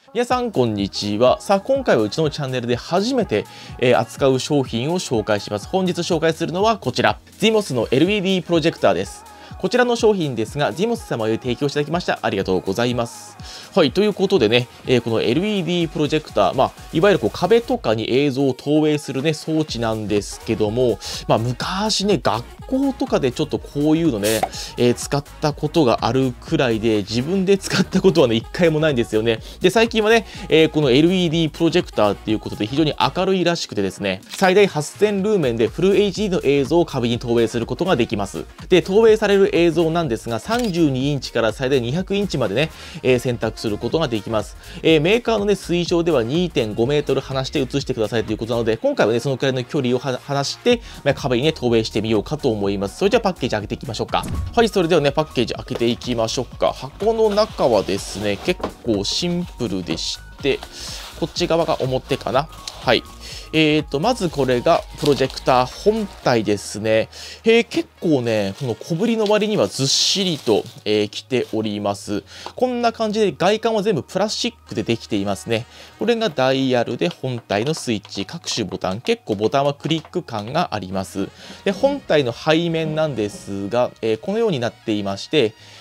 皆さんこんにちは。さあ今回はうちのチャンネルで初めて、扱う商品を紹介します。本日紹介するのはこちら ZIMOS の LED プロジェクターです。こちらの商品ですが ZIMOS 様より提供していただきましたありがとうございます。はい、ということでね、この LED プロジェクター、いわゆる壁とかに映像を投影するね装置なんですけども、昔ね学校とかでちょっとこういうのね、使ったことがあるくらいで、自分で使ったことはね一回もないんですよね。で最近はね、この LED プロジェクターっていうことで非常に明るいらしくてですね、最大8000ルーメンでフル HD の映像を壁に投影することができます。で投影される映像なんですが32インチから最大200インチまでね、選択することができます。メーカーのね推奨では 2.5 メートル離して映してくださいということなので、今回はねそのくらいの距離を離して、壁にね投影してみようかと思います。それじゃあパッケージ開けていきましょうか。はい、それではねパッケージ開けていきましょうか。箱の中はですね結構シンプルでして、こっち側が表かな。はい。まずこれがプロジェクター本体ですね。結構ね、この小ぶりの割にはずっしりと、きております。こんな感じで外観は全部プラスチックでできていますね。これがダイヤルで本体のスイッチ、各種ボタン、結構ボタンはクリック感があります。で、本体の背面なんですが、このようになっていまして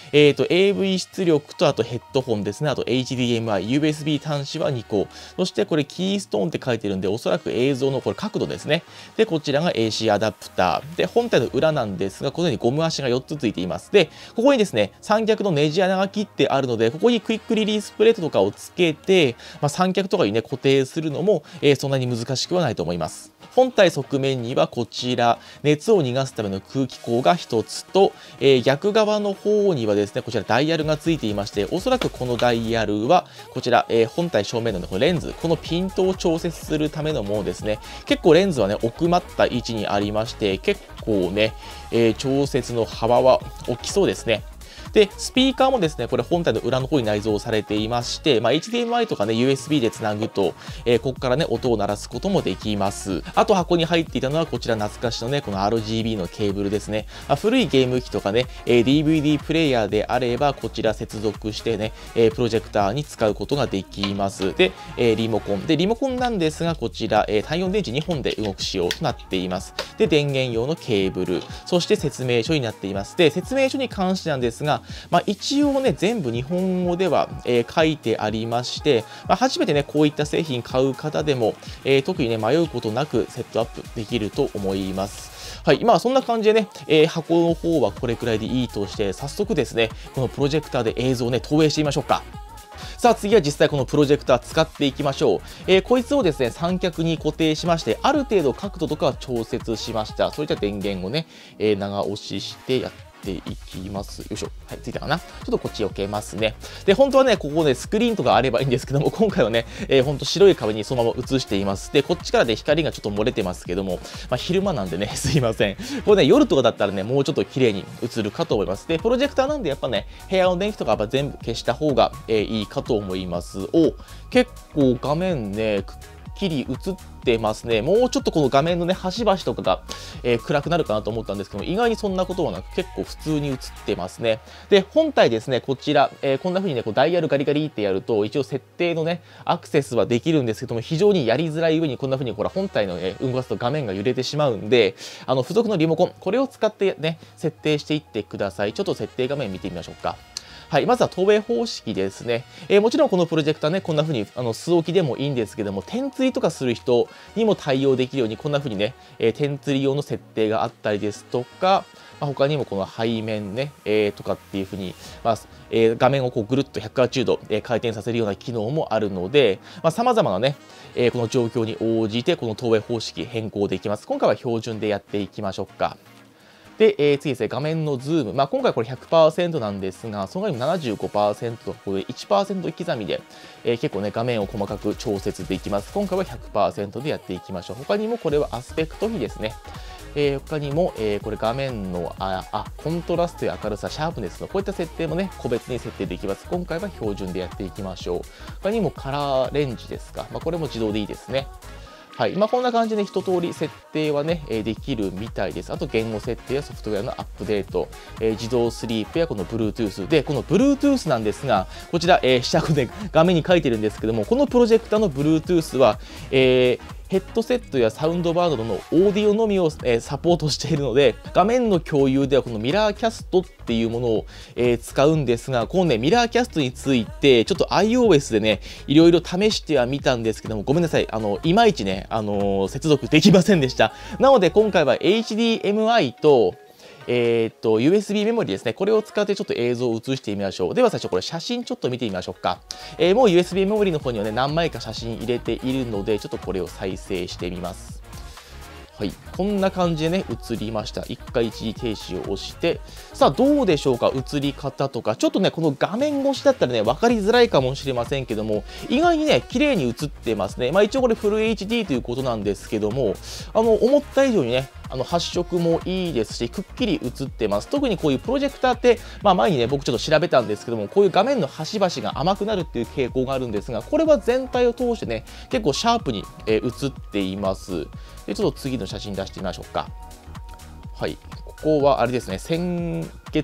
、AV 出力とあとヘッドホンですね。あと HDMI、USB 端子は2個。そしてこれキーストーンって書いてるんで、おそらく映像のこれ角度ですね。で、こちらが AC アダプター。で、本体の裏なんですが、このようにゴム足が4つついています。で、ここにですね、三脚のネジ穴が切ってあるので、ここにクイックリリースプレートとかをつけて、三脚とかにね、固定するのも、そんなに難しくはないと思います。本体側面にはこちら、熱を逃がすための空気口が1つと、逆側の方にはですね、こちらダイヤルがついていまして、おそらくこのダイヤルは、こちら、本体正面のこのレンズ、このピントを調節するためのものですね。結構レンズはね、奥まった位置にありまして、結構ね、調節の幅は大きそうですね。で、スピーカーもですね、これ本体の裏の方に内蔵されていまして、HDMI とかね、USB でつなぐと、ここからね、音を鳴らすこともできます。あと箱に入っていたのはこちら懐かしのね、この RGB のケーブルですね。古いゲーム機とかね、DVD プレイヤーであれば、こちら接続してね、プロジェクターに使うことができます。で、リモコン。で、リモコンなんですが、こちら、単4電池2本で動く仕様となっています。で、電源用のケーブル、そして説明書になっています。で、説明書に関してなんですが、一応ね、全部日本語では、書いてありまして、初めてね、こういった製品買う方でも、特にね、迷うことなくセットアップできると思います。はい、そんな感じでね、箱の方はこれくらいでいいとして、早速ですね、このプロジェクターで映像をね、投影してみましょうか。さあ次は実際このプロジェクター使っていきましょう。こいつをですね、三脚に固定しまして、ある程度角度とかは調節しました。それじゃ電源をね、長押ししてやっていきます。よいしょ。はい、ついたかな。ちょっとこっち避けますね。で、本当はね、ここね、スクリーンとかあればいいんですけども、今回はね、ほんと白い壁にそのまま映しています。で、こっちからね、光がちょっと漏れてますけども、昼間なんでね、すいません。これね、夜とかだったらね、もうちょっと綺麗に映るかと思います。で、プロジェクターなんでやっぱね、部屋の電気とかやっぱ全部消した方が、いいかと思います。結構画面ね、きり映ってますね。もうちょっとこの画面のね、端々とかが、暗くなるかなと思ったんですけども、意外にそんなことはなく、結構普通に映ってますね。で、本体ですね、こちら、こんな風にね、こうダイヤルガリガリってやると、一応設定のね、アクセスはできるんですけども、非常にやりづらい上に、こんな風にほら、本体のね、動かすと画面が揺れてしまうんで、付属のリモコン、これを使ってね、設定していってください。ちょっと設定画面見てみましょうか。はい、まずは投影方式ですね。もちろんこのプロジェクターね、こんな風に素置きでもいいんですけども、点釣りとかする人にも対応できるように、こんな風にね、点釣り用の設定があったりですとか、他にもこの背面ね、とかっていう風に、画面をこうぐるっと180度、回転させるような機能もあるので、様々なね、この状況に応じてこの投影方式変更できます。今回は標準でやっていきましょうか。で、次ですね、画面のズーム。今回これ 100% なんですが、その他にも 75% とこれ 1% 刻みで、結構ね、画面を細かく調節できます。今回は 100% でやっていきましょう。他にもこれはアスペクト比ですね。他にも、これ画面のコントラストや明るさ、シャープネスのこういった設定もね、個別に設定できます。今回は標準でやっていきましょう。他にもカラーレンジですか。これも自動でいいですね。 はい、こんな感じで一通り設定はね、できるみたいです。あと言語設定やソフトウェアのアップデート、自動スリープやこの Bluetooth で、この Bluetooth なんですが、こちら、下で画面に書いてるんですけども、このプロジェクターの Bluetooth は、ヘッドセットやサウンドバーなどのオーディオのみを、サポートしているので、画面の共有ではこのミラーキャストっていうものを、使うんですが、このね、ミラーキャストについて、ちょっと iOS でね、いろいろ試してはみたんですけども、ごめんなさい。いまいちね、接続できませんでした。なので、今回は HDMI と、USB メモリですね。これを使ってちょっと映像を映してみましょう。では最初これ写真ちょっと見てみましょうか。もう USB メモリの方にはね、何枚か写真入れているので、ちょっとこれを再生してみます。はい、こんな感じでね、映りました。一回一時停止を押して、さあ、どうでしょうか、映り方とか、ちょっとね、この画面越しだったらね、分かりづらいかもしれませんけども、意外にね、綺麗に映ってますね。一応これフル HD ということなんですけども、思った以上にね、発色もいいですし、くっきり映ってます。特にこういうプロジェクターって、前にね、僕ちょっと調べたんですけども、こういう画面の端々が甘くなるっていう傾向があるんですが、これは全体を通してね、結構シャープに、映っています。で、ちょっと次の写真出してみましょうか。はい。ここはあれですね、先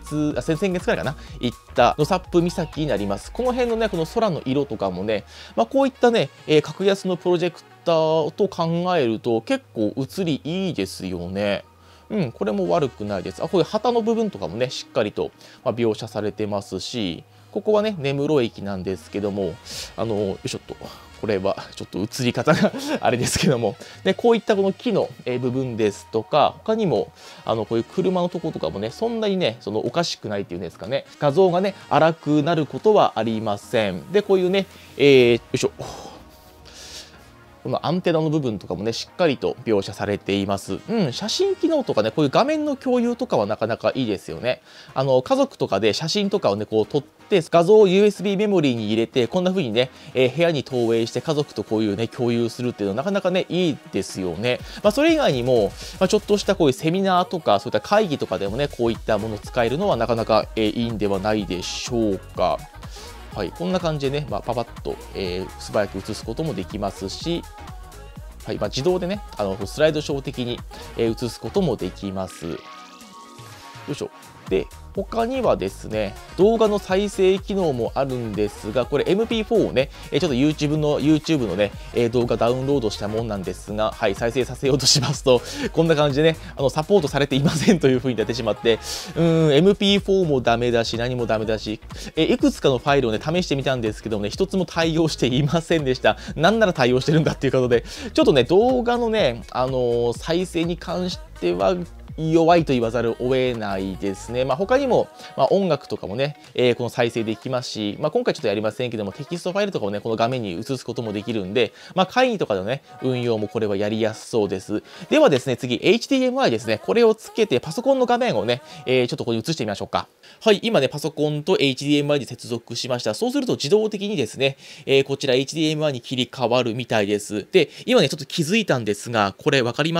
々月くらいかな、行った野サップ岬になります。この辺のね、この空の色とかもね、こういったね、格安のプロジェクターと考えると結構映りいいですよね。これも悪くないです。こういう旗の部分とかもね、しっかりと描写されてますし、ここはね、根室駅なんですけども、よいしょっと。これはちょっと映り方があれですけども、でこういったこの木の部分ですとか、他にもこういう車のとことかもね、そんなにね、おかしくないっていうんですかね、画像がね、荒くなることはありません。で、こういうね、よいしょ。このアンテナの部分とかもね、しっかりと描写されています。写真機能とかね、こういう画面の共有とかはなかなかいいですよね。家族とかで写真とかをね、こう撮って、画像を USB メモリーに入れて、こんな風にね、部屋に投影して家族とこういうね、共有するっていうのはなかなかね、いいですよね。それ以外にも、ちょっとしたこういうセミナーとか、そういった会議とかでもね、こういったものを使えるのはなかなか、いいんではないでしょうか。はい、こんな感じでね、パパッと、素早く映すこともできますし、はい、自動でね、スライドショー的に、映すこともできます。よいしょ。で、他にはですね、動画の再生機能もあるんですが、これ MP4 をね、ちょっと YouTube のね、動画ダウンロードしたもんなんですが、はい、再生させようとしますと、こんな感じでね、サポートされていませんという風になってしまって、MP4 もダメだし、何もダメだし、いくつかのファイルをね、試してみたんですけどもね、一つも対応していませんでした。なんなら対応してるんだっていうことで、ちょっとね、動画のね、再生に関しては、弱いと言わざるを得ないですね。他にも、音楽とかもね、この再生できますし、今回ちょっとやりませんけども、テキストファイルとかをね、この画面に映すこともできるんで、会議とかのね、運用もこれはやりやすそうです。ではですね、次、HDMI ですね。これをつけて、パソコンの画面をね、ちょっとここに移してみましょうか。はい、今ね、パソコンと HDMI で接続しました。そうすると自動的にですね、こちら HDMI に切り替わるみたいです。で、今ね、ちょっと気づいたんですが、これわかります？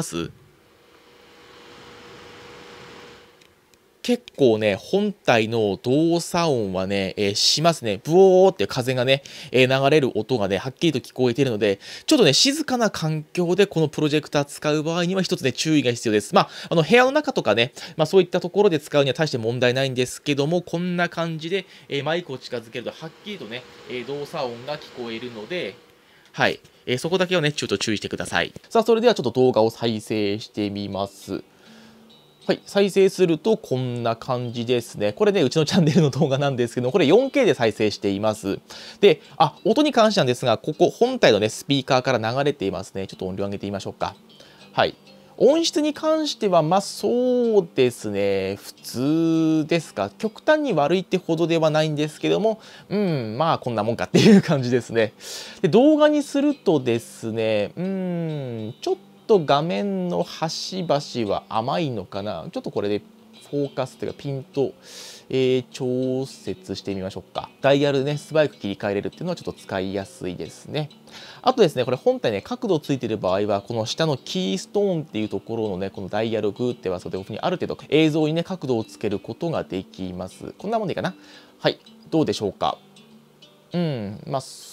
結構ね、本体の動作音はね、しますね。ブオーって風がね、流れる音がね、はっきりと聞こえているので、ちょっとね、静かな環境でこのプロジェクター使う場合には一つね、注意が必要です。部屋の中とかね、そういったところで使うには大して問題ないんですけども、こんな感じで、マイクを近づけるとはっきりとね、動作音が聞こえるので、はい、そこだけをね、ちょっと注意してください。さあ、それではちょっと動画を再生してみます。はい、再生するとこんな感じですね。これね、うちのチャンネルの動画なんですけど、これ 4K で再生しています。で、音に関してなんですが、ここ本体のね、スピーカーから流れていますね。ちょっと音量上げてみましょうか。はい。音質に関しては、そうですね、普通ですか。極端に悪いってほどではないんですけども、こんなもんかっていう感じですね。で、動画にするとですね、ちょっと画面の端々は甘いのかな。ちょっとこれでフォーカスというかピント、調節してみましょうか。ダイヤルでね、素早く切り替えれるっていうのはちょっと使いやすいですね。あとですね、これ本体ね、角度ついてる場合は、この下のキーストーンっていうところのね、このダイヤルをグーって押すと、ある程度映像にね、角度をつけることができます。こんなもんでいいかな。はい、どうでしょうか。そ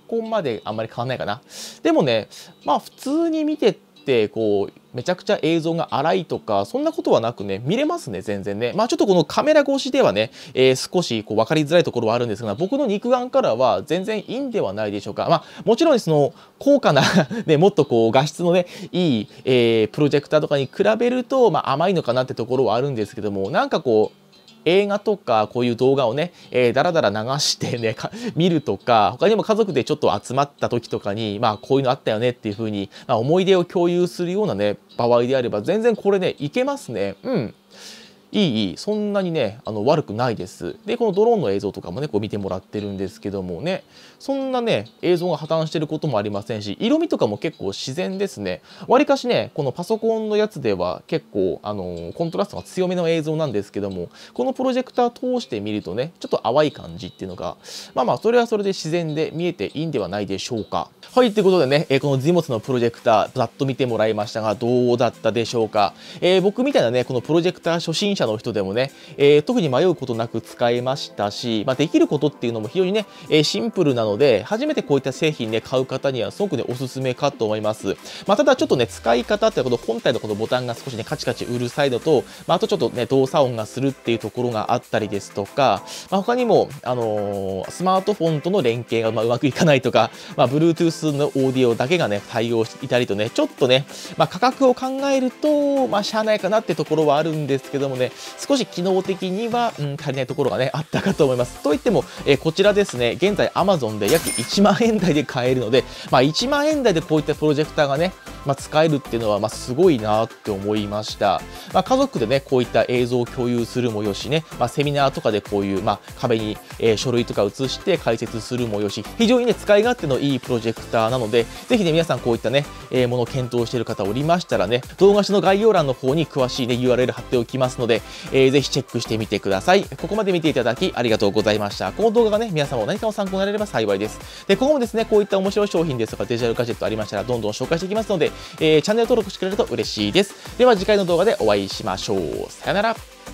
こまであんまり変わんないかな。でもね、まあ普通に見てってこうめちゃくちゃ映像が荒いとかそんなことはなくね見れますね、全然ね。まあちょっとこのカメラ越しではね、少しこう分かりづらいところはあるんですが、僕の肉眼からは全然いいんではないでしょうか。まあもちろんその高価なね、もっとこう画質のねいい、プロジェクターとかに比べると、まあ、甘いのかなってところはあるんですけども、なんかこう映画とかこういう動画をね、だらだら流してね見るとか、他にも家族でちょっと集まった時とかに、まあこういうのあったよねっていう風に、まあ、思い出を共有するようなね場合であれば全然これねいけますね。うん。いい、そんなにね、悪くないです。で、このドローンの映像とかもね、こう見てもらってるんですけどもね、そんなね、映像が破綻してることもありませんし、色味とかも結構自然ですね。わりかしね、このパソコンのやつでは結構、コントラストが強めの映像なんですけども、このプロジェクター通して見るとね、ちょっと淡い感じっていうのが、まあまあ、それはそれで自然で見えていいんではないでしょうか。はい、ということでね、この ZIMOS のプロジェクター、ざっと見てもらいましたが、どうだったでしょうか。僕みたいなね、このプロジェクター初心者の人でもね、特に迷うことなく使えましたし、まあ、できることっていうのも非常にね、シンプルなので、初めてこういった製品ね、買う方にはすごくね、おすすめかと思います。まあ、ただちょっとね、使い方ってこの本体のこのボタンが少しね、カチカチうるさいのと、まあ、あとちょっとね、動作音がするっていうところがあったりですとか、まあ、他にも、スマートフォンとの連携がうまくいかないとか、まあ、Bluetooth のオーディオだけがね、対応していたりとね、ちょっとね、まあ、価格を考えると、まあ、しゃあないかなってところはあるんですけどもね、少し機能的には、足りないところがね、あったかと思います。といっても、こちらですね、現在 Amazon で約1万円台で買えるので、まあ、1万円台でこういったプロジェクターがね、まあ、使えるっていうのは、まあ、すごいなって思いました。まあ、家族でね、こういった映像を共有するもよしね、まあ、セミナーとかでこういう、まあ、壁に、書類とか写して解説するもよし、非常にね、使い勝手のいいプロジェクターなので、ぜひね、皆さんこういったね、ものを検討している方おりましたらね、動画誌の概要欄の方に詳しいね、URL 貼っておきますので、ぜひチェックしてみてください。ここまで見ていただきありがとうございました。この動画がね、皆様も何かの参考になれれば幸いです。で、今後もですね、こういった面白い商品ですとかデジタルガジェットありましたら、どんどん紹介していきますので、チャンネル登録してくれると嬉しいです。では次回の動画でお会いしましょう。さよなら。